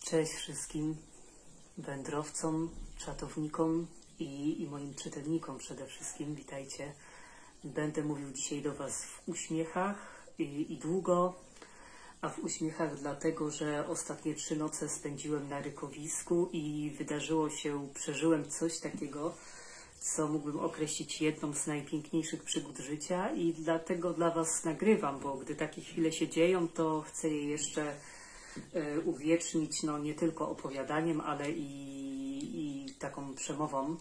Cześć wszystkim wędrowcom, czatownikom i moim czytelnikom przede wszystkim. Witajcie. Będę mówił dzisiaj do Was w uśmiechach i długo, a w uśmiechach dlatego, że ostatnie 3 noce spędziłem na rykowisku i przeżyłem coś takiego, co mógłbym określić jedną z najpiękniejszych przygód życia i dlatego dla Was nagrywam, bo gdy takie chwile się dzieją, to chcę je jeszcze uwiecznić, no nie tylko opowiadaniem, ale i taką przemową.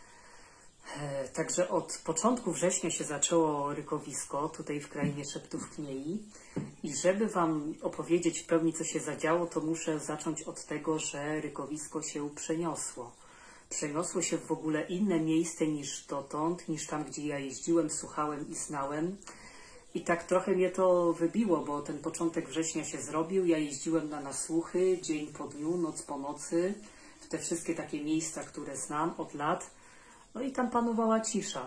Także od początku września się zaczęło rykowisko tutaj w krainie Szeptów Kniei i żeby Wam opowiedzieć w pełni, co się zadziało, to muszę zacząć od tego, że rykowisko się przeniosło. Przeniosło się w ogóle inne miejsce niż dotąd, niż tam, gdzie ja jeździłem, słuchałem i znałem. I tak trochę mnie to wybiło, bo ten początek września się zrobił. Ja jeździłem na nasłuchy, dzień po dniu, noc po nocy, w te wszystkie takie miejsca, które znam od lat. No i tam panowała cisza.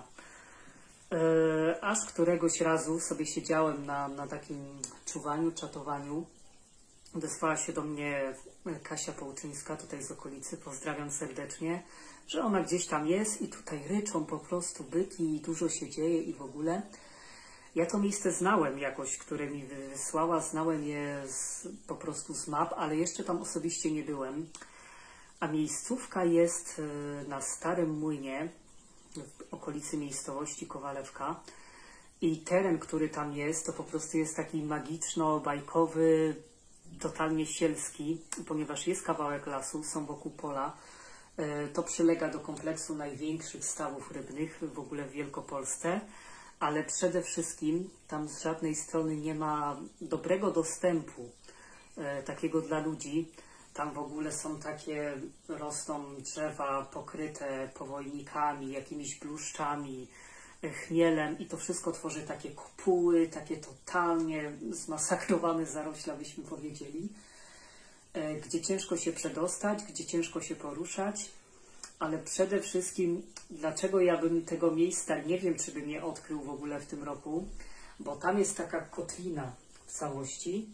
Aż któregoś razu sobie siedziałem na takim czuwaniu, czatowaniu. Odezwała się do mnie Kasia Połczyńska, tutaj z okolicy, pozdrawiam serdecznie, że ona gdzieś tam jest i tutaj ryczą po prostu byki i dużo się dzieje i w ogóle. Ja to miejsce znałem jakoś, które mi wysłała, znałem je po prostu z map, ale jeszcze tam osobiście nie byłem. A miejscówka jest na Starym Młynie, w okolicy miejscowości Kowalewka. I teren, który tam jest, to po prostu jest taki magiczno-bajkowy, totalnie sielski, ponieważ jest kawałek lasu, są wokół pola. To przylega do kompleksu największych stawów rybnych w ogóle w Wielkopolsce. Ale przede wszystkim tam z żadnej strony nie ma dobrego dostępu takiego dla ludzi. Tam w ogóle są rosną drzewa pokryte powojnikami, jakimiś bluszczami, chmielem i to wszystko tworzy takie kopuły, takie totalnie zmasakrowane zarośla, byśmy powiedzieli, gdzie ciężko się przedostać, gdzie ciężko się poruszać. Ale przede wszystkim, dlaczego ja bym tego miejsca, nie wiem, czy bym je odkrył w ogóle w tym roku, bo tam jest taka kotlina w całości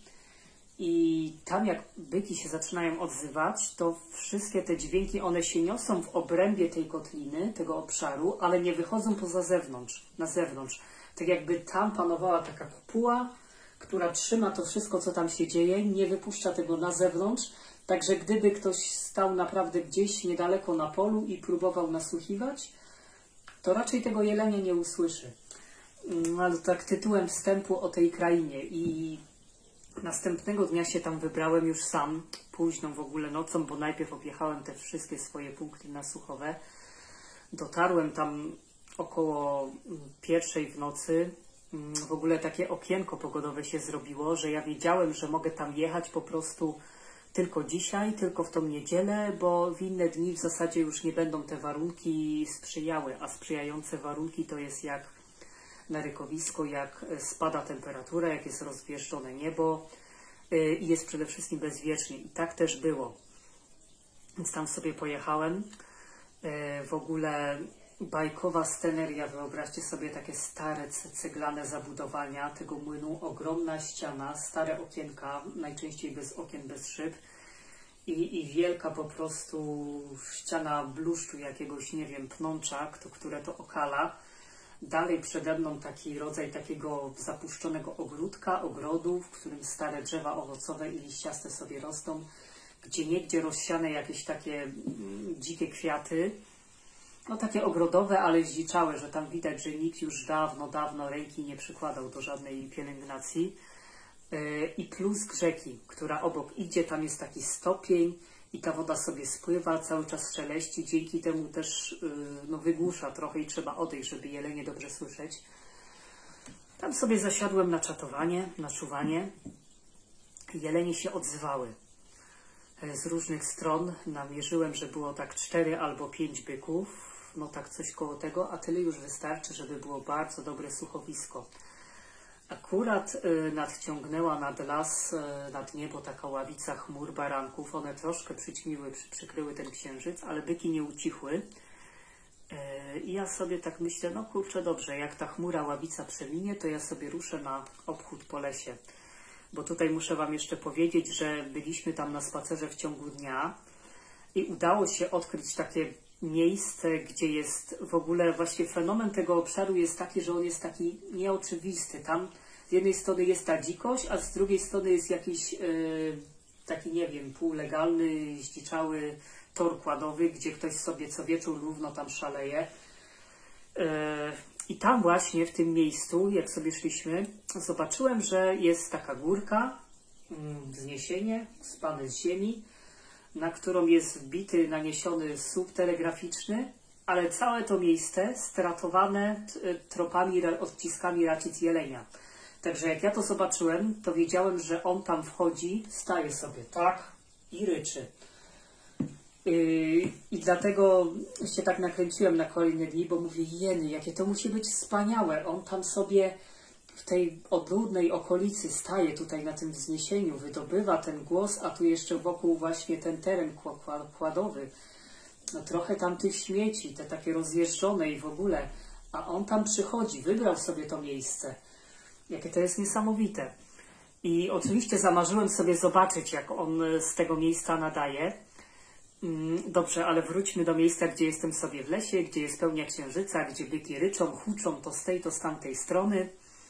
i tam jak byki się zaczynają odzywać, to wszystkie te dźwięki, one się niosą w obrębie tej kotliny, tego obszaru, ale nie wychodzą na zewnątrz. Tak jakby tam panowała taka kopuła, która trzyma to wszystko, co tam się dzieje, nie wypuszcza tego na zewnątrz. Także gdyby ktoś stał naprawdę gdzieś niedaleko na polu i próbował nasłuchiwać, to raczej tego jelenia nie usłyszy. Ale tak tytułem wstępu o tej krainie. I następnego dnia się tam wybrałem już sam, późną w ogóle nocą, bo najpierw objechałem te wszystkie swoje punkty nasłuchowe. Dotarłem tam około 1:00 w nocy. W ogóle takie okienko pogodowe się zrobiło, że ja wiedziałem, że mogę tam jechać po prostu tylko dzisiaj, tylko w tą niedzielę, bo w inne dni w zasadzie już nie będą te warunki sprzyjały, a sprzyjające warunki to jest jak na rykowisku, jak spada temperatura, jak jest rozgwieszczone niebo i jest przede wszystkim bezwiecznie. I tak też było. Więc tam sobie pojechałem. W ogóle bajkowa sceneria, wyobraźcie sobie takie stare ceglane zabudowania tego młynu, ogromna ściana, stare okienka, najczęściej bez okien, bez szyb i wielka po prostu ściana bluszczu jakiegoś, nie wiem, pnącza, które to okala. Dalej przede mną taki rodzaj takiego zapuszczonego ogródka, ogrodu, w którym stare drzewa owocowe i liściaste sobie rosną, gdzie niegdzie rozsiane jakieś takie dzikie kwiaty. No takie ogrodowe, ale zdziczałe, że tam widać, że nikt już dawno ręki nie przykładał do żadnej pielęgnacji. I plusk rzeki, która obok idzie, tam jest taki stopień i ta woda sobie spływa, cały czas szeleści, dzięki temu też wygłusza trochę i trzeba odejść, żeby jelenie dobrze słyszeć. Tam sobie zasiadłem na czatowanie, na czuwanie. Jelenie się odzywały z różnych stron. Namierzyłem, że było tak 4 albo 5 byków. No tak coś koło tego, a tyle już wystarczy, żeby było bardzo dobre słuchowisko. Akurat nadciągnęła nad las, nad niebo taka ławica chmur, baranków. One troszkę przykryły ten księżyc, ale byki nie ucichły. I ja sobie tak myślę, no kurczę, dobrze, jak ta chmura ławica przeminie, to ja sobie ruszę na obchód po lesie. bo tutaj muszę Wam jeszcze powiedzieć, że byliśmy tam na spacerze w ciągu dnia i udało się odkryć takie miejsce, gdzie jest w ogóle właśnie fenomen tego obszaru jest taki, że on jest taki nieoczywisty. Tam z jednej strony jest ta dzikość, a z drugiej strony jest jakiś taki, nie wiem, półlegalny, zdziczały tor kładowy, gdzie ktoś sobie co wieczór równo tam szaleje. I tam właśnie w tym miejscu, jak sobie szliśmy, zobaczyłem, że jest taka górka, wzniesienie, spane z ziemi, na którą jest wbity, naniesiony słup telegraficzny, ale całe to miejsce stratowane tropami, odciskami racic jelenia. Także jak ja to zobaczyłem, to wiedziałem, że on tam wchodzi, staje sobie tak i ryczy. I dlatego się tak nakręciłem na kolejne dni, bo mówię, jeny, jakie to musi być wspaniałe. On tam sobie w tej odludnej okolicy staje tutaj na tym wzniesieniu, wydobywa ten głos, a tu jeszcze wokół właśnie ten teren kładowy. No, trochę tam tych śmieci, te takie rozjeżdżone i w ogóle. A on tam przychodzi, wybrał sobie to miejsce. Jakie to jest niesamowite. I oczywiście zamarzyłem sobie zobaczyć, jak on z tego miejsca nadaje. Dobrze, ale wróćmy do miejsca, gdzie jestem sobie w lesie, gdzie jest pełnia księżyca, gdzie byki ryczą, huczą to z tej, to z tamtej strony.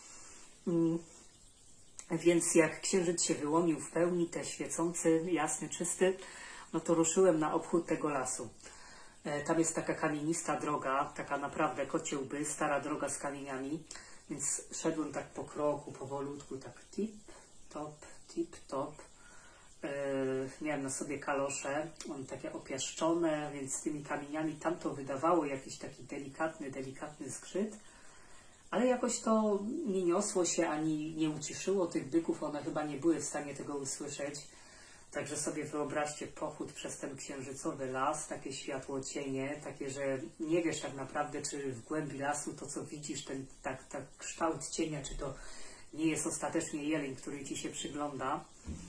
Więc jak księżyc się wyłonił w pełni, te świecący, jasny, czysty, no to ruszyłem na obchód tego lasu. Tam jest taka kamienista droga, taka naprawdę kocie łby, stara droga z kamieniami, więc szedłem tak po kroku, powolutku, tak tip, top. Miałem na sobie kalosze, one takie opiaszczone, więc z tymi kamieniami tam to wydawało jakiś taki delikatny skrzyt, ale jakoś to nie niosło się ani nie uciszyło tych byków, one chyba nie były w stanie tego usłyszeć. Także sobie wyobraźcie pochód przez ten księżycowy las, takie światło cienie, takie, że nie wiesz tak naprawdę, czy w głębi lasu to, co widzisz, ten kształt cienia, czy to nie jest ostatecznie jeleń, który ci się przygląda.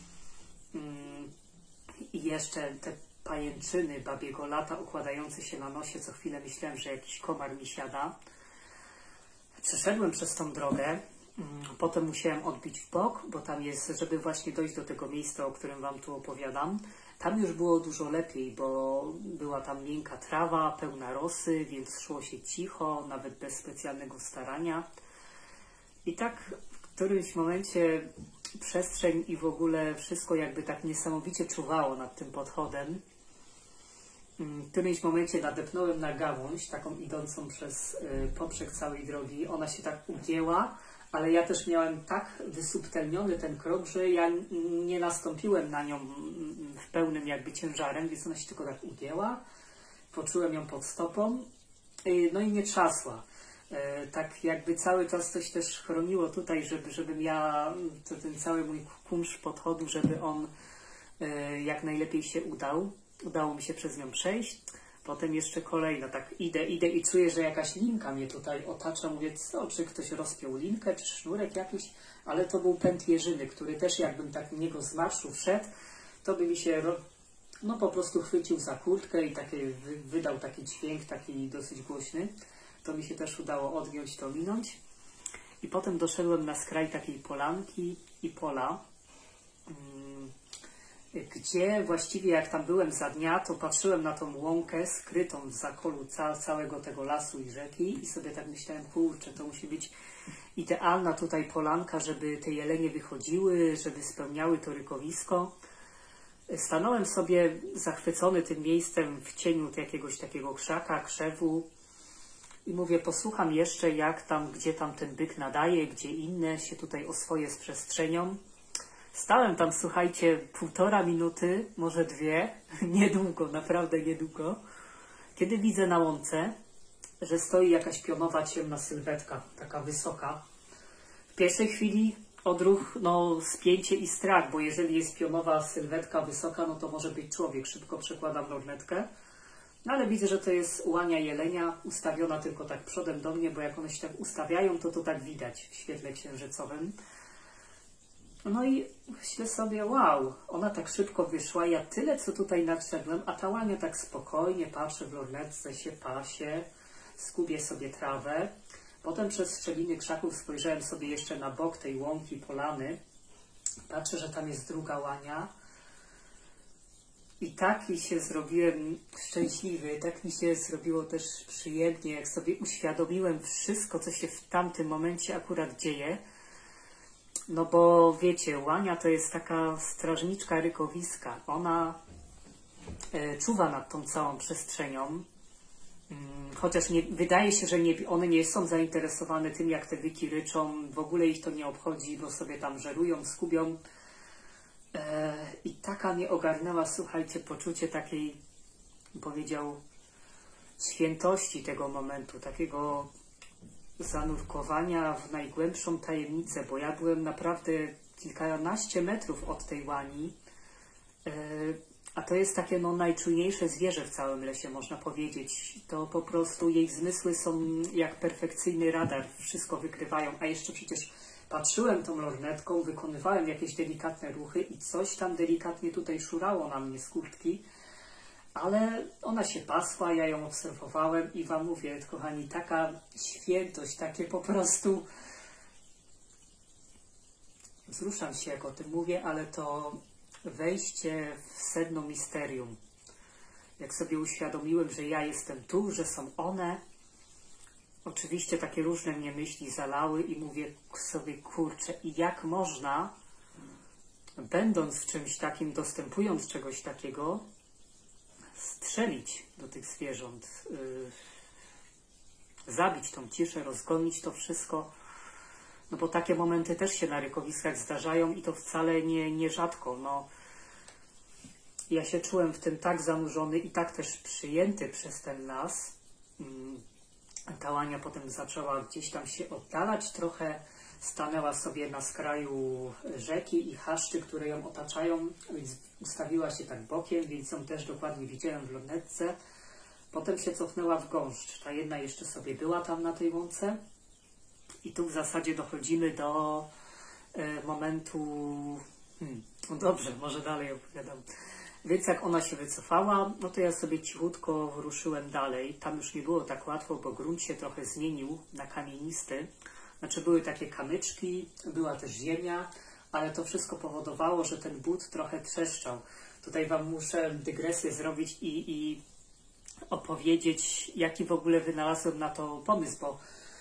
I jeszcze te pajęczyny babiego lata układające się na nosie, co chwilę myślałem, że jakiś komar mi siada. Przeszedłem przez tą drogę, potem musiałem odbić w bok, bo tam jest, żeby właśnie dojść do tego miejsca, o którym Wam tu opowiadam, tam już było dużo lepiej, bo była tam miękka trawa, pełna rosy, więc szło się cicho, nawet bez specjalnego starania. I tak w którymś momencie przestrzeń i w ogóle wszystko jakby tak niesamowicie czuwało nad tym podchodem. W którymś momencie nadepnąłem na gałąź, taką idącą przez poprzek całej drogi. Ona się tak ugięła, ale ja też miałem tak wysubtelniony ten krok, że ja nie nastąpiłem na nią w pełnym jakby ciężarem, więc ona się tylko tak ugięła. Poczułem ją pod stopą, no i nie trzasła. Tak jakby cały czas coś też chroniło tutaj, żebym ja, ten cały mój kunsz podchodu, żeby on jak najlepiej się udał. Udało mi się przez nią przejść. Potem jeszcze kolejna, tak idę i czuję, że jakaś linka mnie tutaj otacza. Mówię, co, czy ktoś rozpiął linkę, czy sznurek jakiś, ale to był pęd jeżyny, który też jakbym tak w niego z marszu wszedł, to by mi się no po prostu chwycił za kurtkę i wydał taki dźwięk, taki dosyć głośny. To mi się też udało odgiąć, to minąć. I potem doszedłem na skraj takiej polanki i pola, gdzie właściwie jak tam byłem za dnia, to patrzyłem na tą łąkę skrytą w zakolu całego tego lasu i rzeki i sobie tak myślałem, kurczę, to musi być idealna tutaj polanka, żeby te jelenie wychodziły, żeby spełniały to rykowisko. Stanąłem sobie zachwycony tym miejscem w cieniu jakiegoś takiego krzaka, krzewu i mówię, posłucham jeszcze jak tam, gdzie tam ten byk nadaje, gdzie inne się tutaj oswoje z przestrzenią. Stałem tam, słuchajcie, 1,5 minuty, może 2, niedługo, naprawdę niedługo, kiedy widzę na łące, że stoi jakaś pionowa, ciemna sylwetka, taka wysoka. W pierwszej chwili odruch, no spięcie i strach, bo jeżeli jest pionowa sylwetka wysoka, no to może być człowiek. Szybko przekładam lornetkę, no ale widzę, że to jest łania jelenia, ustawiona tylko tak przodem do mnie, bo jak one się tak ustawiają, to tak widać w świetle księżycowym. No i myślę sobie, wow, ona tak szybko wyszła, ja tyle co tutaj nadszedłem, a ta łania tak spokojnie patrzy w lornetce, się pasie, skubie sobie trawę. Potem przez szczeliny krzaków spojrzałem sobie jeszcze na bok tej łąki, polany patrzę, że tam jest druga łania i tak mi się zrobiłem szczęśliwy, tak mi się zrobiło też przyjemnie, jak sobie uświadomiłem wszystko, co się w tamtym momencie akurat dzieje. No bo wiecie, łania to jest taka strażniczka rykowiska. Ona czuwa nad tą całą przestrzenią. Chociaż wydaje się, że one nie są zainteresowane tym, jak te byki ryczą. W ogóle ich to nie obchodzi, bo sobie tam żerują, skubią. I taka mnie ogarnęła, słuchajcie, poczucie takiej, powiedział, świętości tego momentu, takiego zanurkowania w najgłębszą tajemnicę, bo ja byłem naprawdę kilkanaście metrów od tej łani, a to jest takie najczujniejsze zwierzę w całym lesie, można powiedzieć. To po prostu jej zmysły są jak perfekcyjny radar, wszystko wykrywają, a jeszcze przecież patrzyłem tą lornetką, wykonywałem jakieś delikatne ruchy i coś tam delikatnie tutaj szurało na mnie z kurtki, ale ona się pasła, ja ją obserwowałem i wam mówię, kochani, taka świętość, takie po prostu... Wzruszam się, jak o tym mówię, ale to wejście w sedno misterium. Jak sobie uświadomiłem, że ja jestem tu, że są one, oczywiście takie różne mnie myśli zalały i mówię sobie, kurczę, i jak można, będąc w czymś takim, dostępując czegoś takiego, strzelić do tych zwierząt, zabić tą ciszę, rozgonić to wszystko. No bo takie momenty też się na rykowiskach zdarzają i to wcale nie rzadko. No, ja się czułem w tym tak zanurzony i tak też przyjęty przez ten las. Ta łania potem zaczęła gdzieś tam się oddalać trochę, stanęła sobie na skraju rzeki i chaszczy, które ją otaczają, więc ustawiła się tak bokiem, więc ją też dokładnie widziałem w lornetce. Potem się cofnęła w gąszcz. Ta jedna jeszcze sobie była tam na tej łące. I tu w zasadzie dochodzimy do momentu... No dobrze, może dalej opowiadam. Więc jak ona się wycofała, no to ja sobie cichutko ruszyłem dalej. Tam już nie było tak łatwo, bo grunt się trochę zmienił na kamienisty. Znaczy były takie kamyczki, była też ziemia, ale to wszystko powodowało, że ten but trochę trzeszczał. Tutaj wam muszę dygresję zrobić i opowiedzieć, jaki w ogóle wynalazłem na to pomysł, bo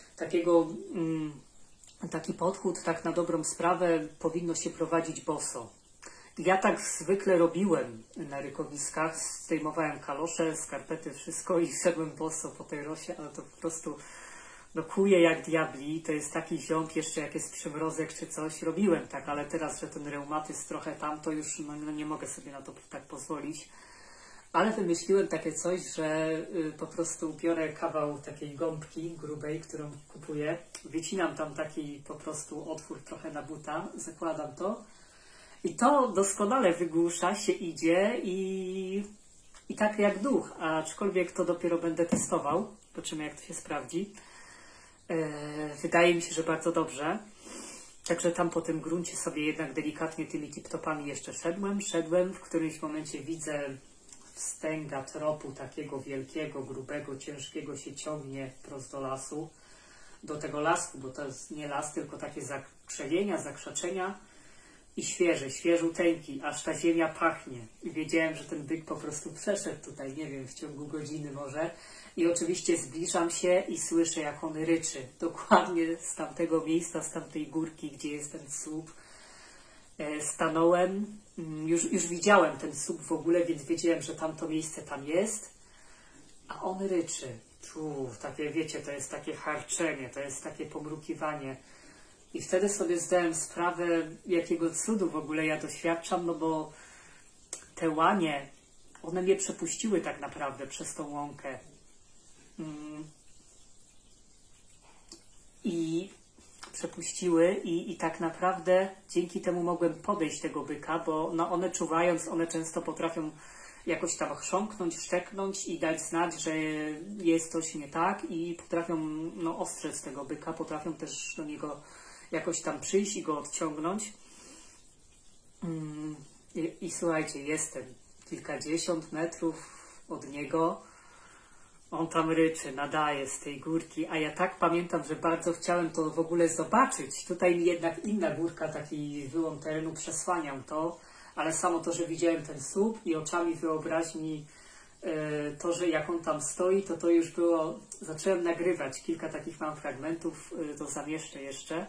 taki podchód, tak na dobrą sprawę, powinno się prowadzić boso. Ja tak zwykle robiłem na rykowiskach, zdejmowałem kalosze, skarpety, wszystko i szedłem boso po tej rosie, ale to po prostu kuje jak diabli. To jest taki ziąb, jeszcze jak jest przymrozek czy coś, robiłem tak, ale teraz, że ten reumatyzm trochę tam, to już nie mogę sobie na to tak pozwolić. Ale wymyśliłem takie coś, że po prostu biorę kawał takiej gąbki grubej, którą kupuję, wycinam tam taki po prostu otwór trochę na buta, zakładam to i to doskonale wygłusza się, idzie i tak jak duch, aczkolwiek to dopiero będę testował, zobaczymy jak to się sprawdzi. Wydaje mi się, że bardzo dobrze. Także tam po tym gruncie sobie jednak delikatnie tymi tip-topami jeszcze szedłem, w którymś momencie widzę wstęga tropu takiego wielkiego, grubego, ciężkiego się ciągnie wprost do lasu, do tego lasku, bo to jest nie las, tylko takie zakrzewienia, zakrzaczenia i świeżuteńki, aż ta ziemia pachnie. I wiedziałem, że ten byk po prostu przeszedł tutaj, nie wiem, w ciągu godziny może. I oczywiście zbliżam się i słyszę, jak on ryczy. Dokładnie z tamtego miejsca, z tamtej górki, gdzie jest ten słup. Stanąłem, już widziałem ten słup w ogóle, więc wiedziałem, że tamto miejsce tam jest, a on ryczy. Takie, wiecie, to jest takie harczenie, to jest takie pomrukiwanie. I wtedy sobie zdałem sprawę, jakiego cudu w ogóle ja doświadczam, no bo te łanie, one mnie przepuściły tak naprawdę przez tą łąkę. I przepuściły i tak naprawdę dzięki temu mogłem podejść tego byka, bo one czuwając, one często potrafią jakoś tam chrząknąć, szczeknąć i dać znać, że jest coś nie tak i potrafią ostrzec tego byka, potrafią też do niego jakoś tam przyjść i go odciągnąć. I słuchajcie, jestem kilkadziesiąt metrów od niego. On tam ryczy, nadaje z tej górki, a ja tak pamiętam, że bardzo chciałem to w ogóle zobaczyć. Tutaj mi jednak inna górka, taki wyłom terenu przesłaniał to, ale samo to, że widziałem ten słup i oczami wyobraźni to, że jak on tam stoi, to już było... Zacząłem nagrywać, kilka takich mam fragmentów, to zamieszczę jeszcze.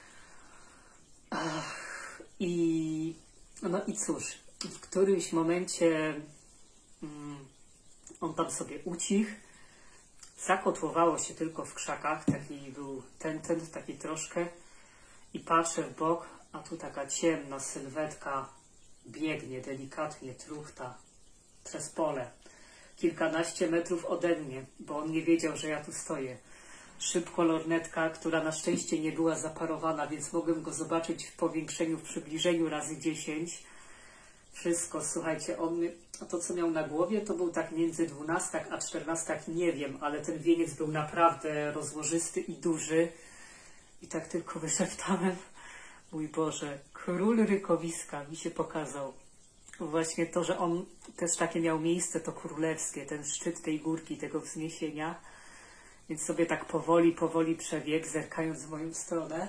No i cóż, w którymś momencie on tam sobie ucichł, zakotłowało się tylko w krzakach, taki był ten taki troszkę i patrzę w bok, a tu taka ciemna sylwetka biegnie delikatnie, truchta przez pole. Kilkanaście metrów ode mnie, bo on nie wiedział, że ja tu stoję. Szybko lornetka, która na szczęście nie była zaparowana, więc mogłem go zobaczyć w powiększeniu, w przybliżeniu razy 10. Wszystko, słuchajcie, a to co miał na głowie, to był tak między 12 a 14, nie wiem, ale ten wieniec był naprawdę rozłożysty i duży. I tak tylko wyszeptałem, mój Boże, król rykowiska mi się pokazał. Właśnie to, że on też takie miał miejsce, to królewskie, ten szczyt tej górki, tego wzniesienia. Więc sobie tak powoli przebiegł, zerkając w moją stronę.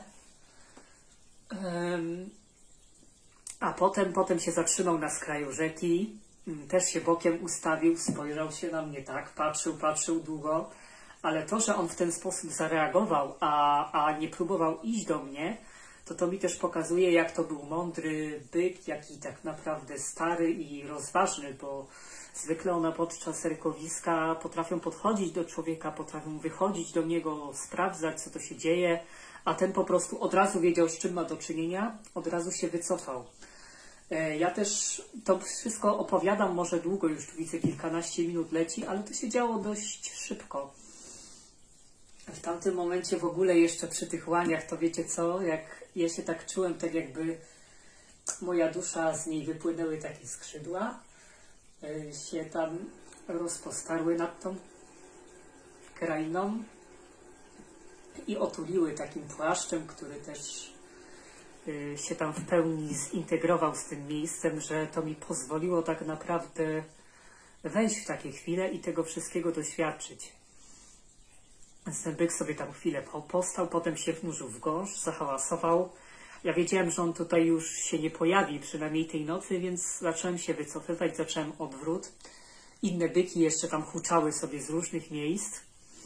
A potem się zatrzymał na skraju rzeki, też się bokiem ustawił, spojrzał się na mnie tak, patrzył długo, ale to, że on w ten sposób zareagował, a nie próbował iść do mnie, to mi też pokazuje, jak to był mądry byk, jaki tak naprawdę stary i rozważny, bo zwykle one podczas rykowiska potrafią podchodzić do człowieka, potrafią wychodzić do niego, sprawdzać, co to się dzieje, a ten po prostu od razu wiedział, z czym ma do czynienia, od razu się wycofał. Ja też to wszystko opowiadam, może długo, już tu widzę kilkanaście minut leci, ale to się działo dość szybko. W tamtym momencie w ogóle jeszcze przy tych łaniach, to wiecie co, jak ja się tak czułem, tak jakby moja dusza, z niej wypłynęły takie skrzydła, się tam rozpostarły nad tą krainą i otuliły takim płaszczem, który też się tam w pełni zintegrował z tym miejscem, że to mi pozwoliło tak naprawdę wejść w takie chwile i tego wszystkiego doświadczyć. Ten byk sobie tam chwilę postał, potem się wnurzył w gąszcz, zahałasował. Ja wiedziałem, że on tutaj już się nie pojawi, przynajmniej tej nocy, więc zacząłem się wycofywać, zacząłem odwrót. Inne byki jeszcze tam huczały sobie z różnych miejsc.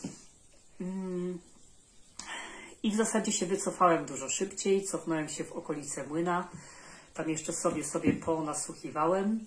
I w zasadzie się wycofałem dużo szybciej, cofnąłem się w okolice młyna. Tam jeszcze sobie ponasłuchiwałem.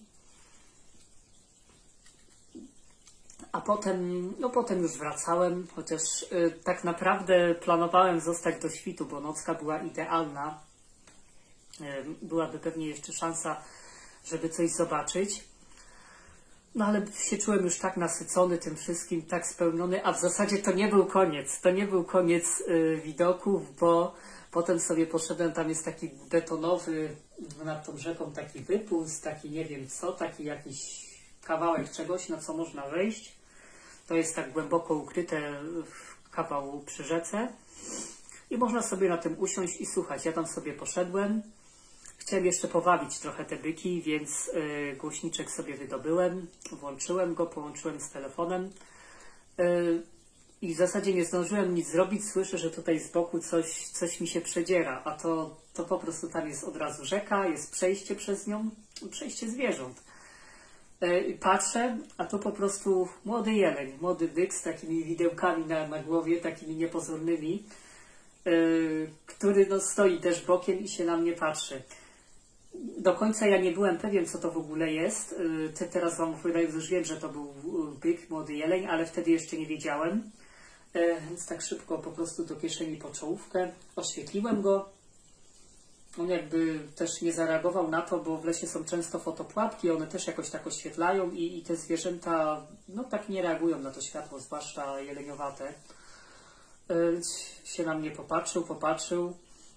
A potem już wracałem, chociaż tak naprawdę planowałem zostać do świtu, bo nocka była idealna. Byłaby pewnie jeszcze szansa, żeby coś zobaczyć. No ale się czułem już tak nasycony tym wszystkim, tak spełniony, a w zasadzie to nie był koniec. To nie był koniec widoków, bo potem sobie poszedłem, tam jest taki betonowy, nad tą rzeką taki wypust, taki nie wiem co, taki jakiś kawałek czegoś, na co można wejść. To jest tak głęboko ukryte w kawał przy rzece i można sobie na tym usiąść i słuchać. Ja tam sobie poszedłem. Chciałem jeszcze powabić trochę te byki, więc głośniczek sobie wydobyłem, włączyłem go, połączyłem z telefonem i w zasadzie nie zdążyłem nic zrobić. Słyszę, że tutaj z boku coś mi się przedziera, a to po prostu tam jest od razu rzeka, jest przejście przez nią, przejście zwierząt. Patrzę, a to po prostu młody jeleń, młody byk z takimi widełkami na głowie, takimi niepozornymi, który no, stoi też bokiem i się na mnie patrzy. Do końca ja nie byłem pewien, co to w ogóle jest. Teraz wam opowiadając, już wiem, że to był byk, młody jeleń, ale wtedy jeszcze nie wiedziałem. Więc tak szybko po prostu do kieszeni po czołówkę, oświetliłem go. On jakby też nie zareagował na to, bo w lesie są często fotopułapki, one też jakoś tak oświetlają i te zwierzęta no tak nie reagują na to światło, zwłaszcza jeleniowate. Się na mnie popatrzył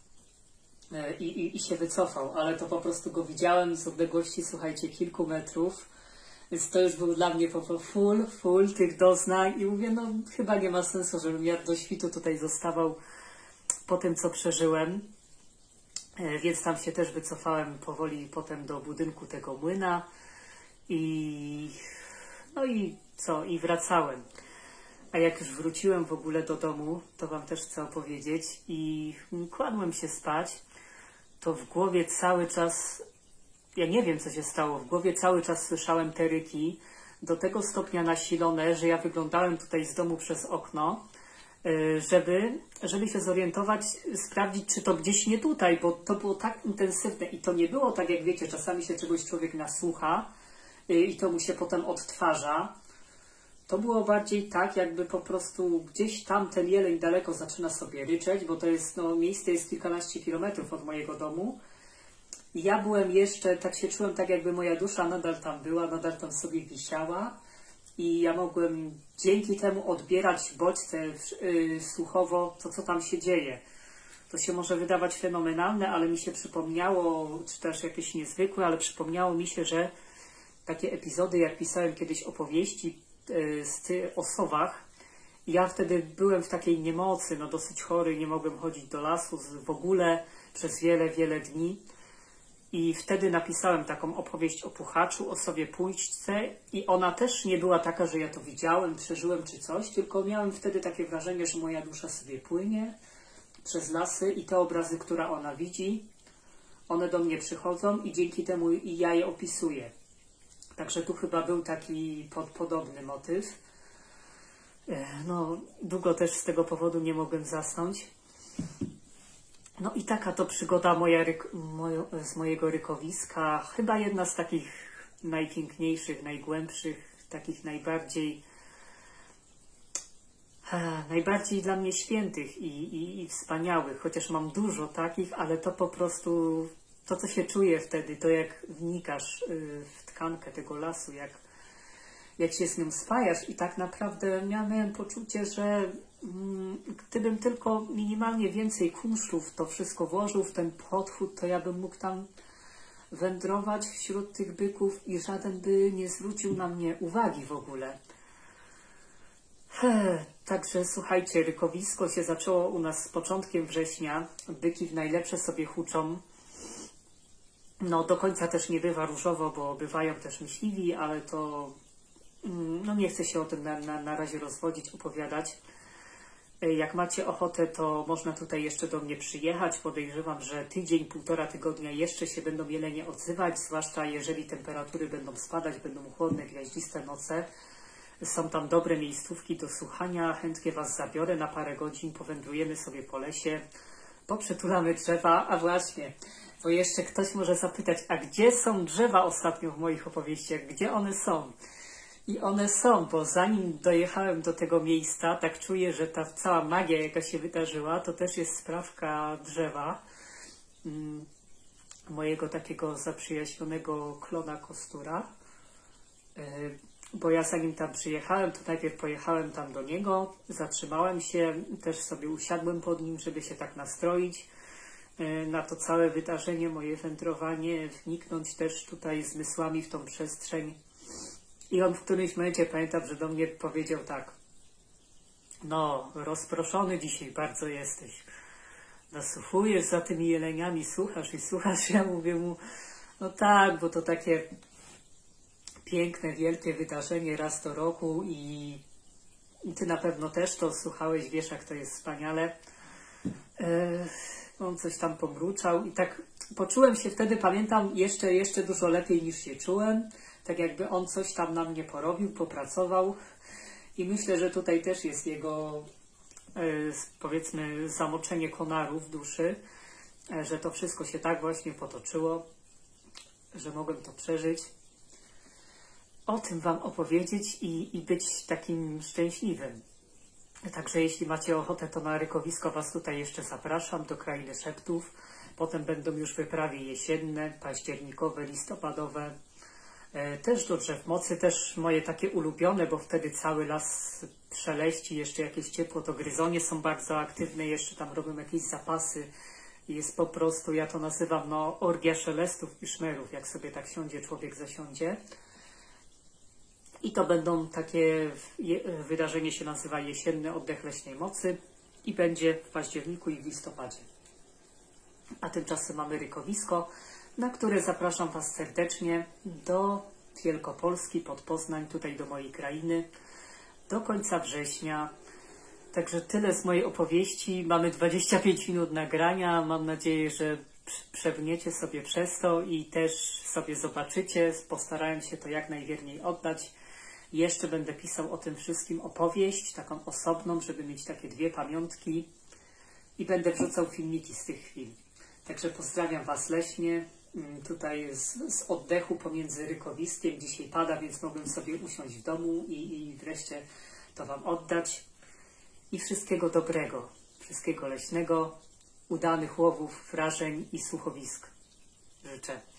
i się wycofał, ale to po prostu go widziałem z odległości, słuchajcie, kilku metrów, więc to już był dla mnie po prostu full tych doznań i mówię, no chyba nie ma sensu, żebym ja do świtu tutaj zostawał po tym, co przeżyłem. Więc tam się też wycofałem powoli potem do budynku tego młyna i no i co, i wracałem. A jak już wróciłem w ogóle do domu, to Wam też chcę opowiedzieć i kładłem się spać, to w głowie cały czas, ja nie wiem co się stało, w głowie cały czas słyszałem te ryki, do tego stopnia nasilone, że ja wyglądałem tutaj z domu przez okno, żeby się zorientować, sprawdzić, czy to gdzieś nie tutaj, bo to było tak intensywne i to nie było tak, jak wiecie, czasami się czegoś człowiek nasłucha i to mu się potem odtwarza. To było bardziej tak, jakby po prostu gdzieś tam ten jeleń daleko zaczyna sobie ryczeć, bo to jest, no, miejsce jest kilkanaście kilometrów od mojego domu. I ja byłem jeszcze, tak się czułem, tak jakby moja dusza nadal tam była, nadal tam sobie wisiała. I ja mogłem dzięki temu odbierać bodźce słuchowo to, co tam się dzieje. To się może wydawać fenomenalne, ale mi się przypomniało, czy też jakieś niezwykłe, ale przypomniało mi się, że takie epizody, jak pisałem kiedyś opowieści o sowach, ja wtedy byłem w takiej niemocy, no dosyć chory, nie mogłem chodzić do lasu w ogóle przez wiele, wiele dni. I wtedy napisałem taką opowieść o puchaczu, o sowie pójśćce i ona też nie była taka, że ja to widziałem, przeżyłem czy coś, tylko miałem wtedy takie wrażenie, że moja dusza sobie płynie przez lasy i te obrazy, które ona widzi, one do mnie przychodzą i dzięki temu i ja je opisuję. Także tu chyba był taki podobny motyw. No, długo też z tego powodu nie mogłem zasnąć. No i taka to przygoda z mojego rykowiska. Chyba jedna z takich najpiękniejszych, najgłębszych, takich najbardziej dla mnie świętych i wspaniałych. Chociaż mam dużo takich, ale to po prostu, to co się czuje wtedy, to jak wnikasz w tkankę tego lasu, jak się z nią spajasz i tak naprawdę miałem poczucie, że gdybym tylko minimalnie więcej kunsztów w to wszystko włożył, w ten podchód, to ja bym mógł tam wędrować wśród tych byków i żaden by nie zwrócił na mnie uwagi w ogóle. Także słuchajcie, rykowisko się zaczęło u nas z początkiem września. Byki w najlepsze sobie huczą. No do końca też nie bywa różowo, bo bywają też myśliwi, ale to no nie chcę się o tym na razie rozwodzić, opowiadać. Jak macie ochotę, to można tutaj jeszcze do mnie przyjechać. Podejrzewam, że tydzień, półtora tygodnia jeszcze się będą jelenie odzywać, zwłaszcza jeżeli temperatury będą spadać, będą chłodne, gwiaździste noce. Są tam dobre miejscówki do słuchania. Chętnie Was zabiorę na parę godzin, powędrujemy sobie po lesie, poprzetulamy drzewa. A właśnie, bo jeszcze ktoś może zapytać, a gdzie są drzewa ostatnio w moich opowieściach? Gdzie one są? I one są, bo zanim dojechałem do tego miejsca, tak czuję, że ta cała magia, jaka się wydarzyła, to też jest sprawka drzewa, mojego takiego zaprzyjaźnionego klona Kostura. Bo ja zanim tam przyjechałem, to najpierw pojechałem tam do niego, zatrzymałem się, też sobie usiadłem pod nim, żeby się tak nastroić na to całe wydarzenie, moje wędrowanie, wniknąć też tutaj zmysłami w tą przestrzeń. I on w którymś momencie, pamiętam, że do mnie powiedział tak: no, rozproszony dzisiaj bardzo jesteś. Nasłuchujesz za tymi jeleniami, słuchasz i słuchasz. Ja mówię mu, no tak, bo to takie piękne, wielkie wydarzenie raz do roku i ty na pewno też to słuchałeś, wiesz jak to jest wspaniale. On coś tam pomruczał i tak poczułem się wtedy, pamiętam, jeszcze dużo lepiej niż się czułem. Tak jakby on coś tam na mnie porobił, popracował i myślę, że tutaj też jest jego, powiedzmy, zamoczenie konarów duszy, że to wszystko się tak właśnie potoczyło, że mogłem to przeżyć. O tym Wam opowiedzieć i być takim szczęśliwym. Także jeśli macie ochotę, to na rykowisko Was tutaj jeszcze zapraszam, do Krainy Szeptów. Potem będą już wyprawy jesienne, październikowe, listopadowe. Też do drzew mocy, też moje takie ulubione, bo wtedy cały las szeleści, jeszcze jakieś ciepło, to gryzonie są bardzo aktywne, jeszcze tam robią jakieś zapasy. Jest po prostu, ja to nazywam, no, orgia szelestów i szmerów, jak sobie tak siądzie, człowiek zasiądzie. I to będą takie, wydarzenie się nazywa Jesienny Oddech Leśnej Mocy i będzie w październiku i w listopadzie. A tymczasem mamy rykowisko, na które zapraszam Was serdecznie do Wielkopolski, pod Poznań, tutaj do mojej krainy. do końca września. Także tyle z mojej opowieści. Mamy 25 minut nagrania. Mam nadzieję, że przebrniecie sobie przez to i też sobie zobaczycie. Postarałem się to jak najwierniej oddać. Jeszcze będę pisał o tym wszystkim opowieść, taką osobną, żeby mieć takie 2 pamiątki. I będę wrzucał filmiki z tych chwil. Także pozdrawiam Was leśnie. Tutaj z oddechu pomiędzy rykowiskiem. Dzisiaj pada, więc mogłem sobie usiąść w domu i wreszcie to Wam oddać. I wszystkiego dobrego, wszystkiego leśnego, udanych łowów, wrażeń i słuchowisk życzę.